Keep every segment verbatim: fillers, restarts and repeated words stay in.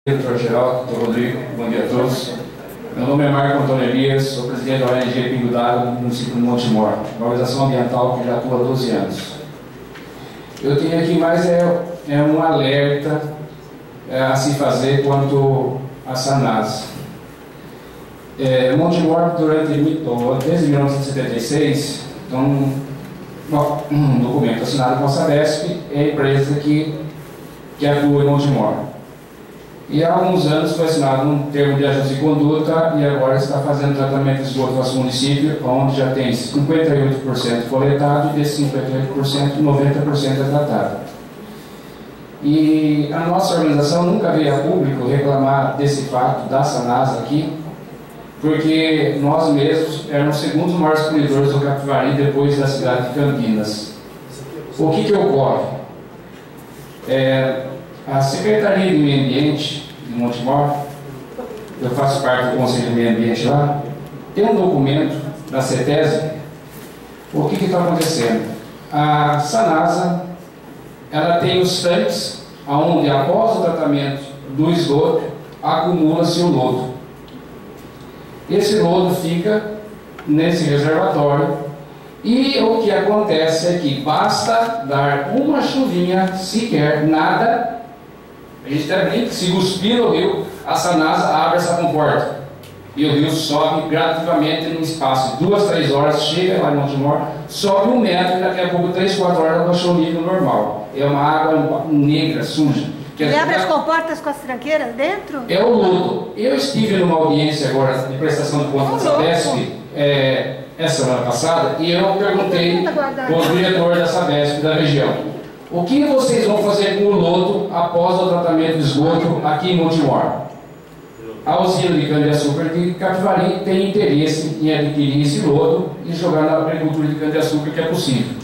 Diretor-geral, doutor Rodrigo, bom dia a todos. Meu nome é Marco Antônio Elias, sou presidente da O N G Pingo d'Água no município de Montemor, uma organização ambiental que já atua há doze anos. Eu tenho aqui mais é, é um alerta é, a se fazer quanto à SANASA. É, Montemor, durante, desde mil novecentos e setenta e seis, então, um documento assinado com a Sabesp, é a empresa que, que atua em Montemor. E há alguns anos foi assinado um termo de ajuste de conduta e agora está fazendo tratamento de esgoto no nosso município, onde já tem cinquenta e oito por cento coletado e desses cinquenta e oito por cento, noventa por cento é tratado. E a nossa organização nunca veio a público reclamar desse fato da SANASA aqui, porque nós mesmos éramos os segundos maiores poluidores do Capivari depois da cidade de Campinas. O que que ocorre? É, a Secretaria de Meio Ambiente de Montemor, eu faço parte do Conselho de Meio Ambiente lá, tem um documento da CETESB. O que está acontecendo? A SANASA, ela tem os tanques onde após o tratamento do esgoto acumula-se o lodo. Esse lodo fica nesse reservatório e o que acontece é que basta dar uma chuvinha sequer, nada. A gente até brinca que se cuspir no rio, a SANASA abre essa comporta e o rio sobe gradativamente no espaço de duas, três horas, chega lá em Montemor, sobe um metro e daqui a pouco, três, quatro horas, baixou o nível normal. É uma água negra, suja. Ele abre as comportas com as tranqueiras dentro? É o lodo. Eu estive numa audiência agora de prestação de contas da Sabesp é, essa semana passada e eu perguntei para o diretor da Sabesp da região: o que vocês vão fazer com o lodo após o tratamento de esgoto aqui em Montemor? A usina de cana-de-açúcar de Capivari tem interesse em adquirir esse lodo e jogar na agricultura de cana-de-açúcar, que é possível.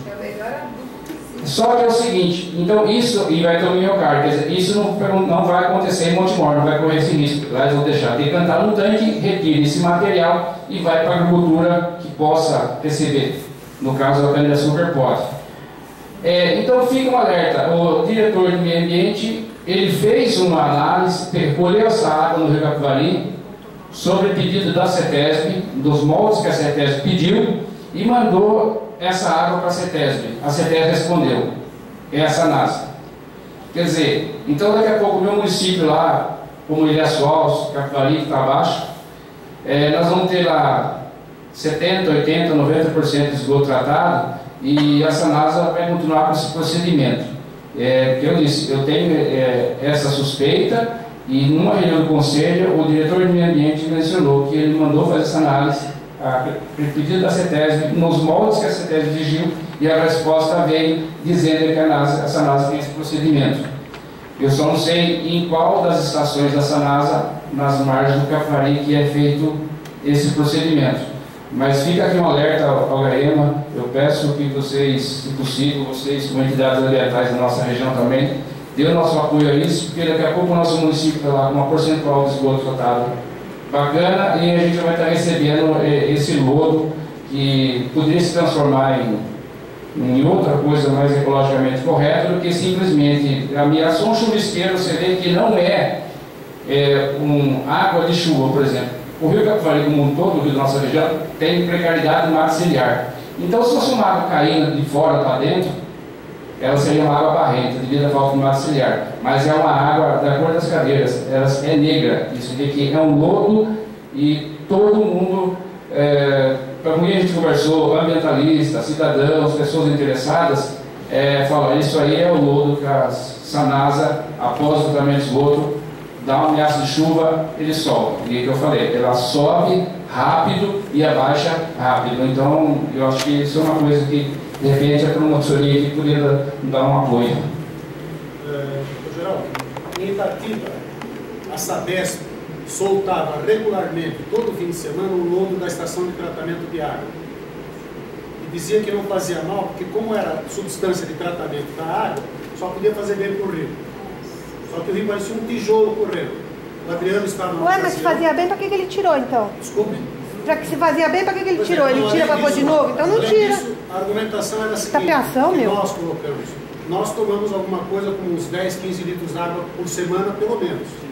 Só que é o seguinte, então isso, e vai ter o miocárdio, quer dizer, isso não, não vai acontecer em Montemor, não vai correr esse risco. Lá eles vão deixar decantar no tanque, retire esse material e vai para a agricultura que possa receber. No caso, a cana-de-açúcar pode. É, então fica um alerta, o diretor de meio ambiente, ele fez uma análise, recolheu essa água no Rio Capivari, sobre pedido da CETESB, dos moldes que a CETESB pediu, e mandou essa água para a CETESB. A CETESB respondeu, é a SANASA. Quer dizer, então daqui a pouco o meu município lá, como Ilha Soares, Capivari, que está abaixo, é, nós vamos ter lá setenta, oitenta, noventa por cento de esgoto tratado, e a SANASA vai continuar com esse procedimento. É, que eu disse, eu tenho é, essa suspeita, e numa reunião do conselho, o diretor de meio ambiente mencionou que ele mandou fazer essa análise, a pedido da CETESB, nos moldes que a CETESB exigiu, e a resposta veio dizendo que a, a SANASA tem esse procedimento. Eu só não sei em qual das estações da SANASA, nas margens do Capivari, que é feito esse procedimento. Mas fica aqui um alerta ao GAEMA, eu peço que vocês, se possível, vocês como entidades ambientais da nossa região também, dê o nosso apoio a isso, porque daqui a pouco o nosso município está lá com uma percentual de esgoto tratado bacana e a gente vai estar recebendo esse lodo que poderia se transformar em, em outra coisa mais ecologicamente correta do que simplesmente a só um chuvisqueiro. Você vê que não é, é um, água de chuva, por exemplo. O Rio Capivari, como um todo, o rio da nossa região, tem precariedade mar ciliar. Então, se fosse uma água caindo de fora para dentro, ela seria uma água barrenta, devido à falta de mar ciliar. Mas é uma água da cor das cadeiras, ela é negra. Isso aqui é um lodo e todo mundo, é, para quem a gente conversou, ambientalistas, cidadãos, pessoas interessadas, é, falam, isso aí é o lodo que a SANASA, após o tratamento de esgoto, dá um ameaça de chuva, ele sobe. E é o que eu falei, ela sobe rápido e abaixa rápido. Então, eu acho que isso é uma coisa que, de repente, a promotoria aqui poderia dar um apoio. É, Geraldo, em Itatiba, a Sabesp soltava regularmente, todo fim de semana, um lodo da estação de tratamento de água. E dizia que não fazia mal, porque como era substância de tratamento da água, só podia fazer bem para o rio. Só que o rio parecia um tijolo correndo. O Adriano estava na Ué, mas se fazia bem, para que, que ele tirou então? Desculpe? Já que se fazia bem, para que, que ele Pois tirou? é, Ele tira para pôr de novo? Então não tira. Disso, a argumentação era a seguinte, Tapeação, que meu. nós colocamos. Nós tomamos alguma coisa como uns dez, quinze litros de água por semana, pelo menos.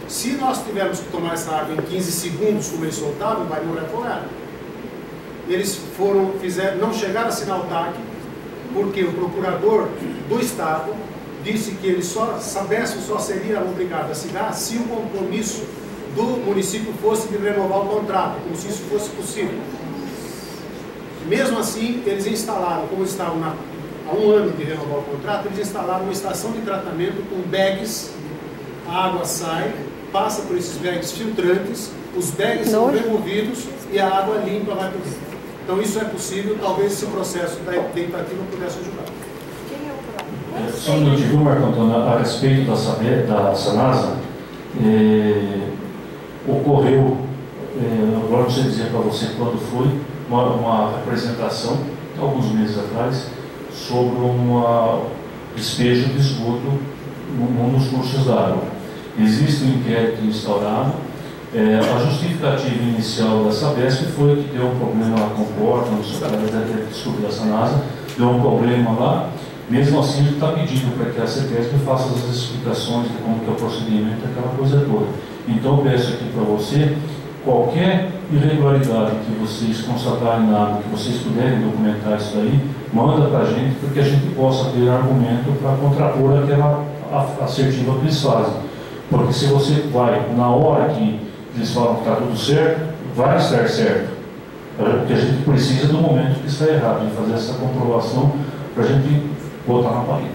Se nós tivermos que tomar essa água em quinze segundos, como eles soltavam, vai morrer afogado. Eles foram, fizeram, não chegaram a assinar o T A C, porque o procurador do Estado disse que ele só, Sabesp só seria obrigado a assinar se o compromisso do município fosse de renovar o contrato, como se isso fosse possível. Mesmo assim, eles instalaram, como estavam na, há um ano de renovar o contrato, eles instalaram uma estação de tratamento com bags, a água sai, passa por esses bags filtrantes, os bags são removidos e a água limpa vai para dentro. Então isso é possível, talvez esse processo da tentativa pudesse ajudar. É, só um minutinho, Marco Antônio, a respeito da, Saber, da Sanasa, é, ocorreu, é, agora não sei dizer para você quando foi, uma, uma apresentação, alguns meses atrás, sobre um despejo de esgoto num dos cursos da água. Existe um inquérito instaurado. É, a justificativa inicial da Sabesp foi que deu um problema lá com o porta, no desculpe, da Sanasa, deu um problema lá. Mesmo assim, ele está pedindo para que a CETESB faça as explicações de como que é o procedimento, aquela coisa toda. Então, eu peço aqui para você, qualquer irregularidade que vocês constatarem na água, que vocês puderem documentar isso daí, manda para a gente, para que a gente possa ter argumento para contrapor aquela assertiva que eles fazem. Porque se você vai, na hora que eles falam que está tudo certo, vai estar certo. Porque a gente precisa do momento que está errado, de fazer essa comprovação para a gente botar na parede.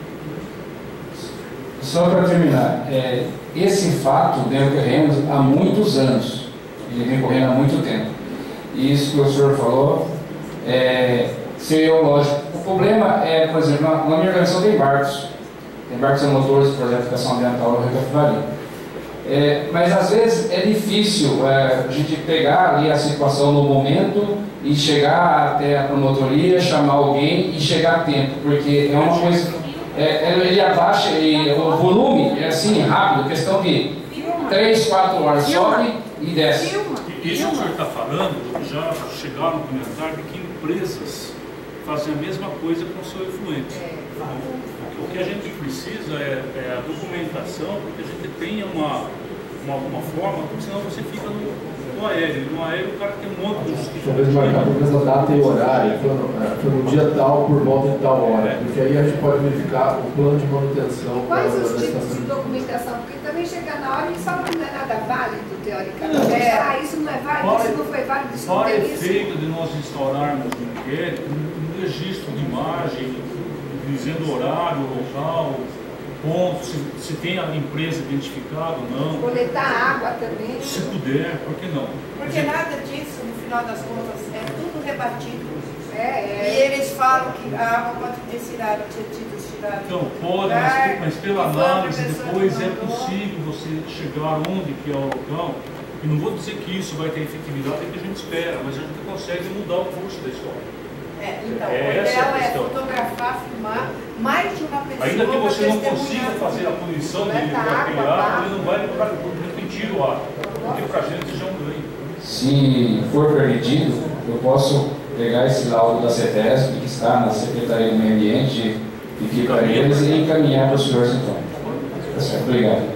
Só para terminar, é, esse fato vem ocorrendo há muitos anos, ele vem ocorrendo há muito tempo. E isso que o senhor falou é, seria lógico. O problema é, por exemplo, na, na minha organização tem barcos, tem barcos e motores, por exemplo, educação ambiental no Rio Capivari. É, mas às vezes é difícil é, a gente pegar ali a situação no momento e chegar até a promotoria, chamar alguém e chegar a tempo, porque é uma coisa, é, ele abaixa, e o volume é assim rápido, questão de três, quatro horas, sobe e desce. Isso que o senhor está falando, já chegaram no comentário de que empresas fazem a mesma coisa com o seu efluente. O que a gente precisa é, é a documentação, porque a gente tenha uma, uma, uma forma, porque senão você fica no, no aéreo. No aéreo o cara tem um monte de justificativa. Talvez marcar por causa da data e horário, foi no dia tal, por volta de tal hora, é. Porque aí a gente pode verificar o plano de manutenção. Quais os tipos de documentação? Porque também chega na hora e fala que não é nada válido, teoricamente. É. Ah, isso não é válido, Para, isso não foi válido, isso não para tem isso. efeito de nós instaurarmos um inquérito, um registro de imagem, dizendo horário, local, ponto, se, se tem a empresa identificada ou não. Coletar água também. Se puder, por que não? Porque nada disso, no final das contas, é tudo rebatido. É, é. E eles falam que a água pode ter tirado, ter tido tirado. Então, pode, mas, mas pela análise, depois é possível você chegar onde que é o local. E não vou dizer que isso vai ter efetividade, é que a gente espera, mas a gente consegue mudar o curso da história. É, então, É o essa ideal a é questão. fotografar, filmar mais de uma pessoa. Ainda que você não testemunhar. consiga fazer a punição dele Coleta daquele água, ato, água. ele não vai repetir o ato. Porque para a gente já é um ganho. Se for permitido, eu posso pegar esse laudo da CETESB, que está na Secretaria do Meio Ambiente, e fica para eles, e encaminhar para os senhores então. Tá certo, obrigado.